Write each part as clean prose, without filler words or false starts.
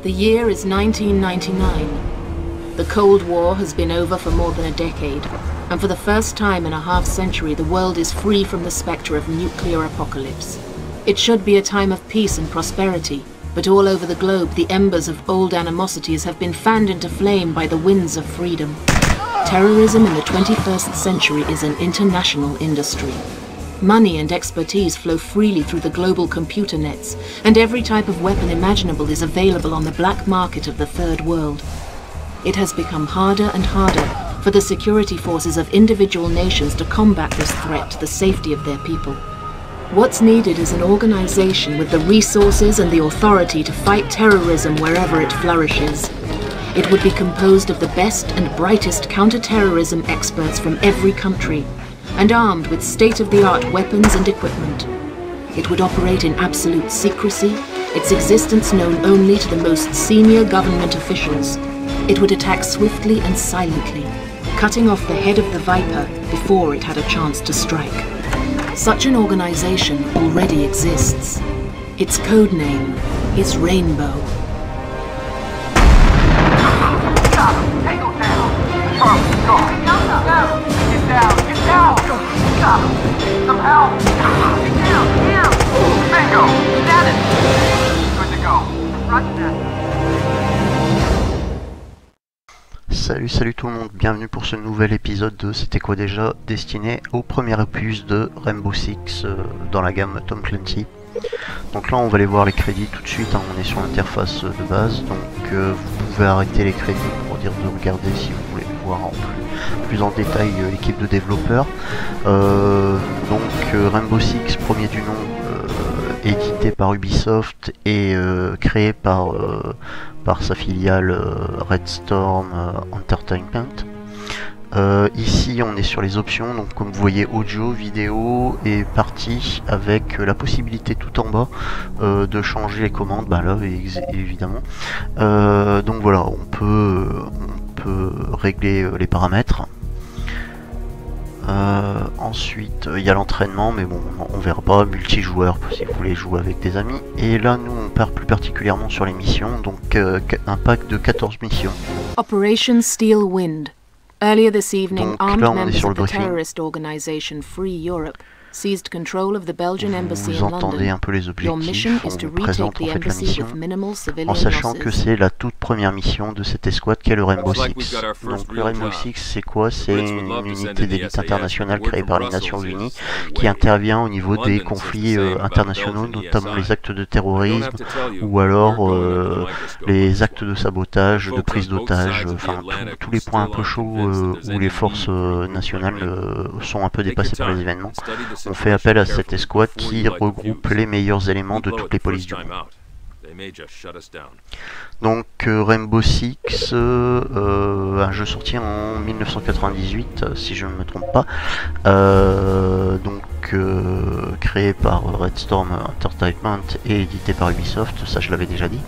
The year is 1999. The Cold War has been over for more than a decade, and for the first time in a half-century, the world is free from the spectre of nuclear apocalypse. It should be a time of peace and prosperity, but all over the globe, the embers of old animosities have been fanned into flame by the winds of freedom. Terrorism in the 21st century is an international industry. Money and expertise flow freely through the global computer nets, and every type of weapon imaginable is available on the black market of the Third World. It has become harder and harder for the security forces of individual nations to combat this threat to the safety of their people. What's needed is an organization with the resources and the authority to fight terrorism wherever it flourishes. It would be composed of the best and brightest counter-terrorism experts from every country, and armed with state-of-the-art weapons and equipment. It would operate in absolute secrecy, its existence known only to the most senior government officials. It would attack swiftly and silently, cutting off the head of the Viper before it had a chance to strike. Such an organization already exists. Its code name is Rainbow. Tango down! Charlie, go! Get down! Get down! Some help! Get down! Bingo! Got it! Good to go. Roger that. Salut tout le monde, bienvenue pour ce nouvel épisode de C'était quoi déjà, destiné au premier opus de Rainbow Six dans la gamme Tom Clancy. Donc là on va aller voir les crédits tout de suite, hein, on est sur l'interface de base, donc vous pouvez arrêter les crédits pour dire de regarder si vous voulez voir en plus en détail l'équipe de développeurs. Rainbow Six, premier du nom, édité par Ubisoft et créé par sa filiale Red Storm Entertainment. Ici on est sur les options, donc comme vous voyez audio, vidéo et partie, avec la possibilité tout en bas de changer les commandes, bah là évidemment. Donc voilà, on peut régler les paramètres. Ensuite il y a l'entraînement, mais bon on verra pas, multijoueur si vous voulez jouer avec des amis. Et là nous on part plus particulièrement sur les missions, donc un pack de 14 missions. Operation Steel Wind. Earlier this evening, Donc, armed là, on est members sur of le the briefing. terrorist organization Free Europe seized control of the Belgian embassy Vous in entendez London. un peu les Your mission objectifs, is on to vous présente retake en the fait la embassy mission, with minimal civilian en sachant que losses. c'est la toute première mission de cette escouade qu'est le Rainbow Six. Donc le Rainbow Six c'est quoi? C'est une unité d'élite internationale créée par les Nations Unies qui intervient au niveau des conflits internationaux, notamment les actes de terrorisme ou alors les actes de sabotage, de prise d'otages, enfin tous les points un peu chauds où les forces nationales sont un peu dépassées par les événements. On fait appel à cette escouade qui regroupe les meilleurs éléments de toutes les polices du monde. Donc Rainbow Six, un jeu sorti en 1998 si je ne me trompe pas, créé par Red Storm Entertainment et édité par Ubisoft, ça je l'avais déjà dit.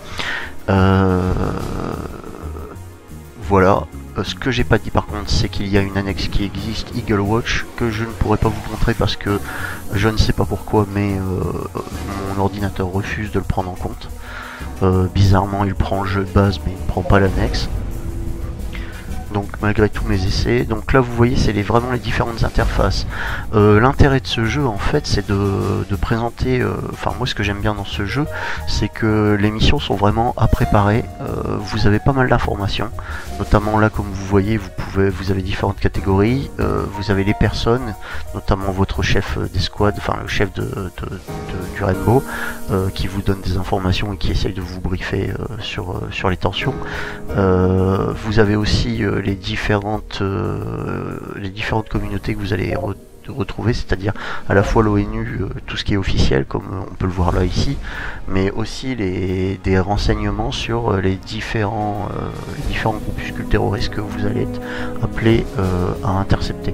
Voilà. Ce que j'ai pas dit par contre, c'est qu'il y a une annexe qui existe, Eagle Watch, que je ne pourrais pas vous montrer parce que je ne sais pas pourquoi, mais mon ordinateur refuse de le prendre en compte. Bizarrement il prend le jeu de base mais il ne prend pas l'annexe. Donc malgré tous mes essais, donc là vous voyez c'est vraiment les différentes interfaces. L'intérêt de ce jeu en fait c'est de présenter, enfin moi ce que j'aime bien dans ce jeu c'est que les missions sont vraiment à préparer, vous avez pas mal d'informations, notamment là comme vous voyez vous avez différentes catégories, vous avez les personnes, notamment votre chef d'escouade, enfin le chef du Rainbow, qui vous donne des informations et qui essaye de vous briefer sur les tensions. Vous avez aussi les différentes communautés que vous allez retrouver, c'est-à-dire à la fois l'ONU, tout ce qui est officiel comme on peut le voir là ici, mais aussi des renseignements sur les différents groupuscules terroristes que vous allez être appelés à intercepter.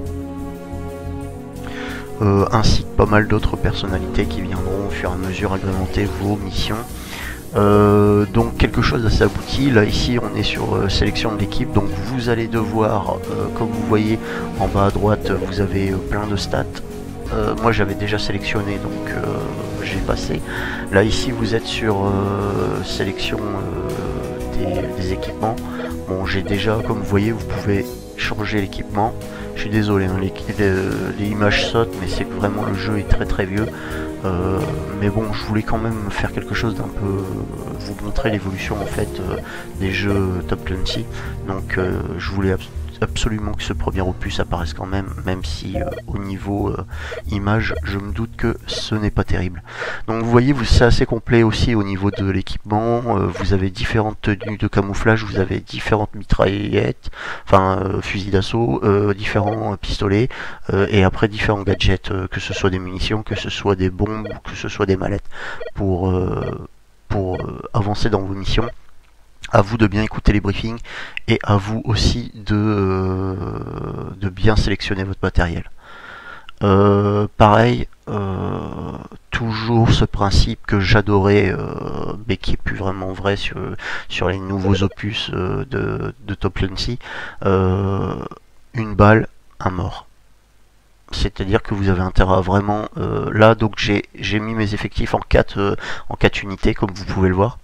Ainsi que pas mal d'autres personnalités qui viendront au fur et à mesure agrémenter vos missions. Donc quelque chose d'assez abouti. Là ici on est sur sélection de l'équipe, donc vous allez devoir, comme vous voyez en bas à droite, vous avez plein de stats. Moi j'avais déjà sélectionné, donc j'ai passé. Là ici vous êtes sur sélection des équipements. Bon, j'ai déjà, comme vous voyez, vous pouvez changer l'équipement. Je suis désolé, hein, les images sautent, mais c'est que vraiment le jeu est très vieux. Mais bon, je voulais quand même faire quelque chose d'un peu, vous montrer l'évolution en fait des jeux Top Clancy. Donc je voulais absolument que ce premier opus apparaisse quand même, même si au niveau image, je me doute que ce n'est pas terrible. Donc vous voyez, c'est assez complet aussi au niveau de l'équipement. Vous avez différentes tenues de camouflage, vous avez différentes mitraillettes, enfin fusils d'assaut, différents pistolets, et après différents gadgets, que ce soit des munitions, que ce soit des bombes, que ce soit des mallettes, pour avancer dans vos missions. À vous de bien écouter les briefings et à vous aussi de bien sélectionner votre matériel. Pareil, toujours ce principe que j'adorais, mais qui est plus vraiment vrai sur les nouveaux opus de Top Clancy, une balle, un mort. C'est-à-dire que vous avez intérêt à vraiment... là, donc j'ai mis mes effectifs en 4 unités, comme vous pouvez le voir.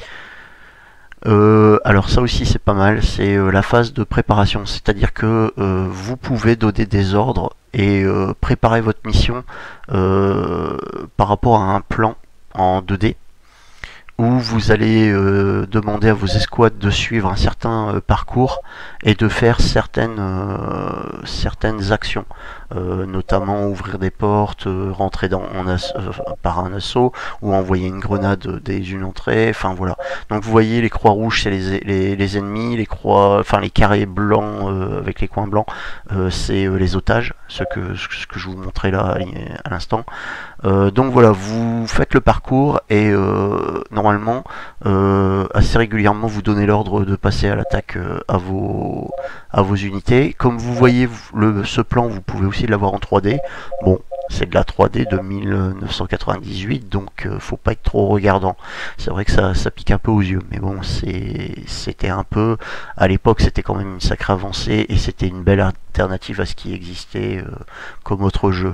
Alors ça aussi c'est pas mal, c'est la phase de préparation, c'est-à-dire que vous pouvez donner des ordres et préparer votre mission par rapport à un plan en 2D où vous allez demander à vos escouades de suivre un certain parcours et de faire certaines actions, notamment ouvrir des portes, rentrer par un assaut, ou envoyer une grenade dès une entrée, enfin voilà. Donc vous voyez, les croix rouges c'est les ennemis, les carrés blancs avec les coins blancs c'est les otages, ce que je vous montrais là à l'instant. Donc voilà, vous faites le parcours et normalement assez régulièrement vous donnez l'ordre de passer à l'attaque à vos unités. Comme vous voyez, ce plan vous pouvez aussi l'avoir en 3D. Bon, c'est de la 3D de 1998, donc faut pas être trop regardant. C'est vrai que ça pique un peu aux yeux, mais bon, c'était un peu... À l'époque, c'était quand même une sacrée avancée, et c'était une belle alternative à ce qui existait comme autre jeu.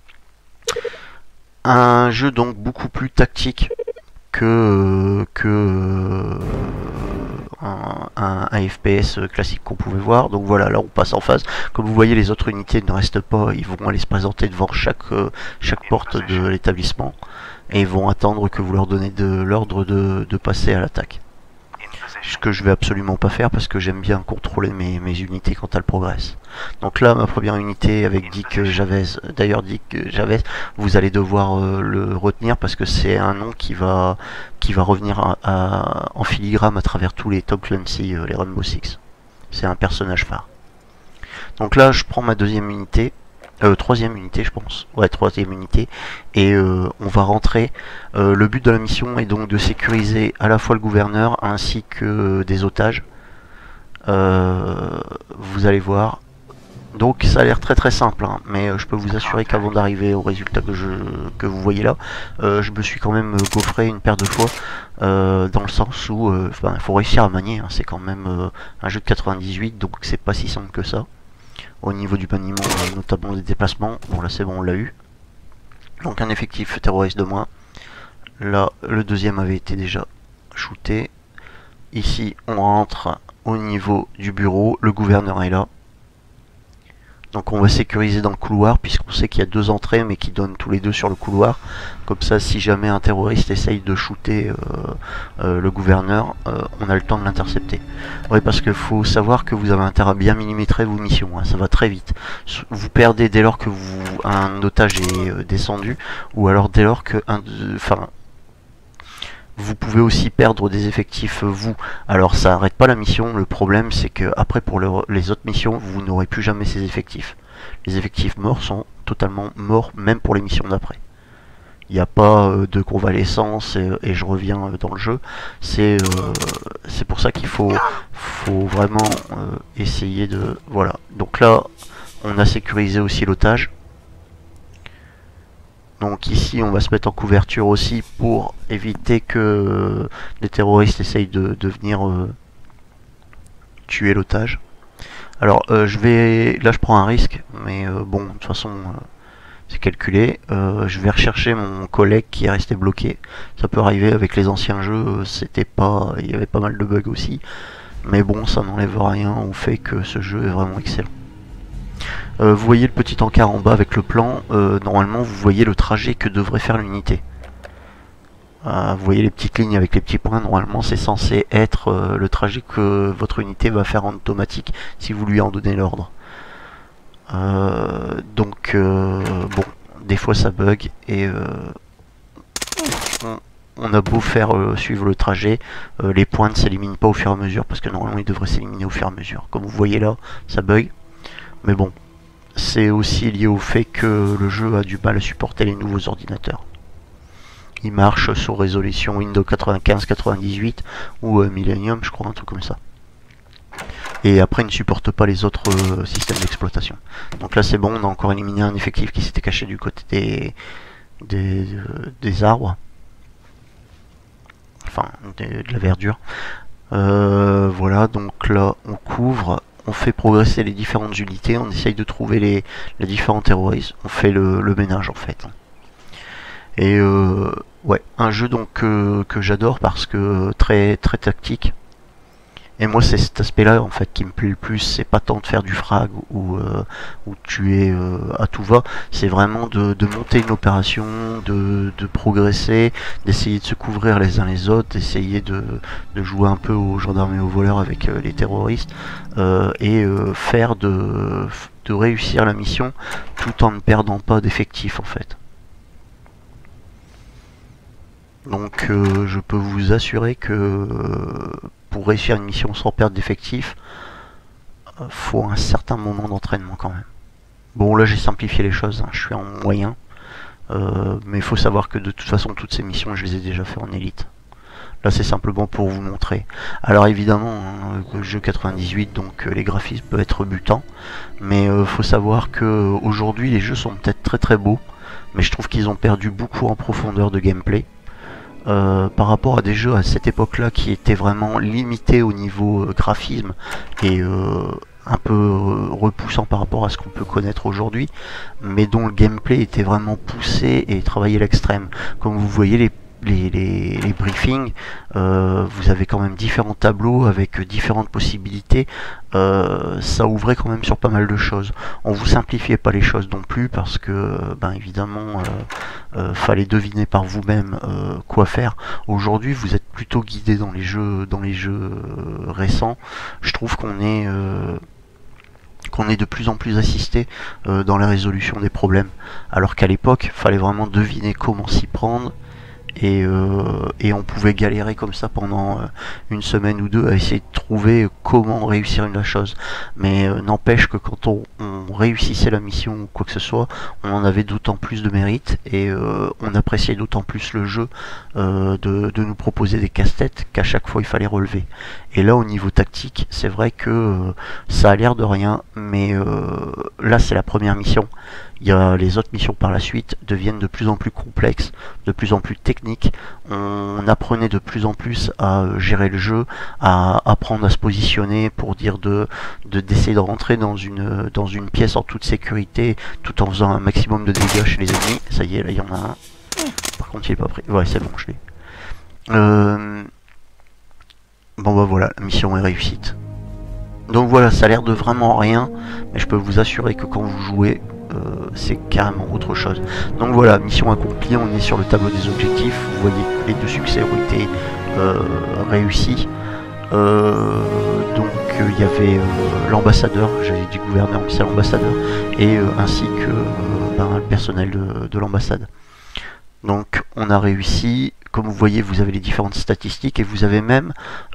Un jeu donc beaucoup plus tactique que un FPS classique qu'on pouvait voir. Donc voilà, là on passe en phase. Comme vous voyez, les autres unités ne restent pas, ils vont aller se présenter devant chaque porte de l'établissement et ils vont attendre que vous leur donnez l'ordre de passer à l'attaque. Ce que je vais absolument pas faire parce que j'aime bien contrôler mes unités quand elles progressent. Donc là, ma première unité avec Dick Javez. D'ailleurs, Dick Javez, vous allez devoir le retenir parce que c'est un nom qui va revenir en filigrane à travers tous les Top Clancy, les Rainbow Six. C'est un personnage phare. Donc là, je prends ma deuxième unité. Troisième unité je pense, ouais, troisième unité, et on va rentrer. Le but de la mission est donc de sécuriser à la fois le gouverneur ainsi que des otages. Vous allez voir, donc ça a l'air très simple, hein, mais je peux vous assurer qu'avant d'arriver au résultat que vous voyez là, je me suis quand même gaufré une paire de fois, dans le sens où il faut réussir à manier, hein, c'est quand même un jeu de 98, donc c'est pas si simple que ça. Au niveau du maniement, notamment des déplacements. Bon là c'est bon, on l'a eu. Donc un effectif terroriste de moins. Là le deuxième avait été déjà shooté. Ici on rentre au niveau du bureau, le gouverneur est là. Donc on va sécuriser dans le couloir puisqu'on sait qu'il y a 2 entrées mais qui donnent tous les deux sur le couloir. Comme ça, si jamais un terroriste essaye de shooter le gouverneur, on a le temps de l'intercepter. Oui, parce qu'il faut savoir que vous avez intérêt à bien millimétrer vos missions, hein, ça va très vite. Vous perdez dès lors que un otage est descendu, ou alors dès lors que vous pouvez aussi perdre des effectifs vous. Alors ça n'arrête pas la mission, le problème c'est que après pour les autres missions, vous n'aurez plus jamais ces effectifs. Les effectifs morts sont totalement morts, même pour les missions d'après. Il n'y a pas de convalescence et je reviens dans le jeu. C'est pour ça qu'il faut vraiment essayer de... Voilà. Donc là, on a sécurisé aussi l'otage. Donc ici, on va se mettre en couverture aussi pour éviter que les terroristes essayent de venir tuer l'otage. Alors, là, je prends un risque, mais bon, de toute façon... c'est calculé. Je vais rechercher mon collègue qui est resté bloqué. Ça peut arriver avec les anciens jeux, c'était pas, il y avait pas mal de bugs aussi. Mais bon, ça n'enlève rien au fait que ce jeu est vraiment excellent. Vous voyez le petit encart en bas avec le plan. Normalement, vous voyez le trajet que devrait faire l'unité. Vous voyez les petites lignes avec les petits points. Normalement, c'est censé être le trajet que votre unité va faire en automatique si vous lui en donnez l'ordre. Bon, des fois ça bug et on a beau faire suivre le trajet, les points ne s'éliminent pas au fur et à mesure parce que normalement ils devraient s'éliminer au fur et à mesure. Comme vous voyez là, ça bug, mais bon, c'est aussi lié au fait que le jeu a du mal à supporter les nouveaux ordinateurs. Il marche sur résolution Windows 95-98 ou Millennium, je crois, un truc comme ça. Et après, il ne supporte pas les autres systèmes d'exploitation. Donc là, c'est bon, on a encore éliminé un effectif qui s'était caché du côté des arbres. Enfin, de la verdure. Voilà, donc là, on couvre, on fait progresser les différentes unités, on essaye de trouver les différents terroristes, on fait le ménage en fait. Et ouais, un jeu donc que j'adore parce que très tactique. Et moi c'est cet aspect là en fait qui me plaît le plus, c'est pas tant de faire du frag ou tuer à tout va, c'est vraiment de monter une opération, de progresser, d'essayer de se couvrir les uns les autres, d'essayer de jouer un peu aux gendarmes et aux voleurs avec les terroristes, faire de réussir la mission tout en ne perdant pas d'effectifs en fait. Donc je peux vous assurer que pour réussir une mission sans perdre d'effectifs, faut un certain moment d'entraînement quand même. Bon là j'ai simplifié les choses, hein, je suis en moyen, mais il faut savoir que de toute façon toutes ces missions je les ai déjà fait en élite. Là c'est simplement pour vous montrer. Alors évidemment, hein, le jeu 98, donc les graphismes peuvent être butants, mais faut savoir que aujourd'hui les jeux sont peut-être très beaux, mais je trouve qu'ils ont perdu beaucoup en profondeur de gameplay. Par rapport à des jeux à cette époque-là qui étaient vraiment limités au niveau graphisme et un peu repoussant par rapport à ce qu'on peut connaître aujourd'hui, mais dont le gameplay était vraiment poussé et travaillé à l'extrême. Comme vous voyez les briefings, vous avez quand même différents tableaux avec différentes possibilités, ça ouvrait quand même sur pas mal de choses. On vous simplifiait pas les choses non plus parce que ben évidemment fallait deviner par vous-même quoi faire. Aujourd'hui vous êtes plutôt guidé dans les jeux récents. Je trouve qu'on est de plus en plus assisté dans la résolution des problèmes, alors qu'à l'époque fallait vraiment deviner comment s'y prendre. Et on pouvait galérer comme ça pendant une semaine ou deux à essayer de trouver comment réussir la chose. Mais n'empêche que quand on réussissait la mission ou quoi que ce soit, on en avait d'autant plus de mérite et on appréciait d'autant plus le jeu de nous proposer des casse-têtes qu'à chaque fois il fallait relever. Et là au niveau tactique, c'est vrai que ça a l'air de rien, mais là c'est la première mission. Les autres missions par la suite deviennent de plus en plus complexes, de plus en plus techniques. On apprenait de plus en plus à gérer le jeu, à apprendre à se positionner pour dire d'essayer de rentrer dans une pièce en toute sécurité tout en faisant un maximum de dégâts chez les ennemis. Ça y est, là il y en a un. Par contre il est pas pris. Ouais, c'est bon, je l'ai. Bon bah voilà, la mission est réussite. Donc voilà, ça a l'air de vraiment rien, mais je peux vous assurer que quand vous jouez, c'est carrément autre chose. Donc voilà, mission accomplie, on est sur le tableau des objectifs, vous voyez que les 2 succès ont été réussis. Donc il y avait l'ambassadeur, j'avais dit gouverneur mais c'est l'ambassadeur, et ainsi que le personnel de l'ambassade. Donc on a réussi. Comme vous voyez, vous avez les différentes statistiques et vous avez même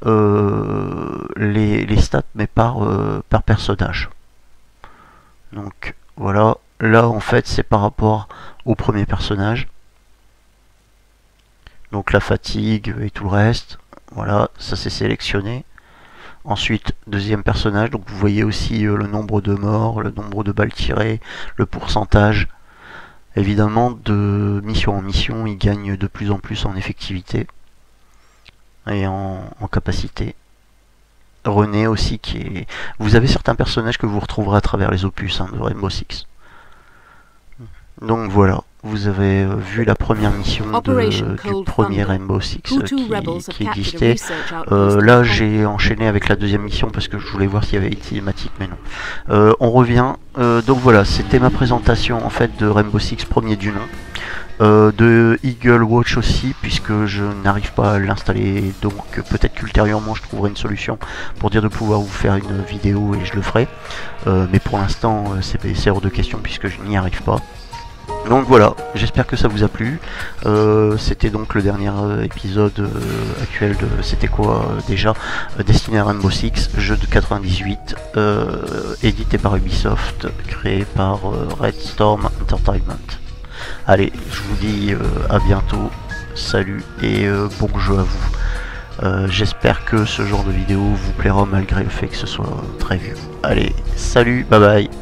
les stats mais par personnage. Donc voilà, là en fait c'est par rapport au premier personnage. Donc la fatigue et tout le reste, voilà, ça c'est sélectionné. Ensuite, deuxième personnage, donc vous voyez aussi le nombre de morts, le nombre de balles tirées, le pourcentage. Évidemment, de mission en mission, il gagne de plus en plus en effectivité et en capacité. René aussi, qui est... Vous avez certains personnages que vous retrouverez à travers les opus de Rainbow Six. Donc voilà, vous avez vu la première mission du premier Rainbow Six qui existait. Là j'ai enchaîné avec la deuxième mission parce que je voulais voir s'il y avait une cinématique, mais non. On revient, donc voilà, c'était ma présentation en fait de Rainbow Six premier du nom. De Eagle Watch aussi, puisque je n'arrive pas à l'installer, donc peut-être qu'ultérieurement je trouverai une solution pour dire de pouvoir vous faire une vidéo et je le ferai, mais pour l'instant c'est hors de question puisque je n'y arrive pas. Donc voilà, j'espère que ça vous a plu. C'était donc le dernier épisode actuel de C'était quoi déjà, destiné à Rainbow Six, jeu de 98, édité par Ubisoft, créé par Red Storm Entertainment. Allez, je vous dis à bientôt, salut et bon jeu à vous. J'espère que ce genre de vidéo vous plaira malgré le fait que ce soit très vieux. Allez, salut, bye bye.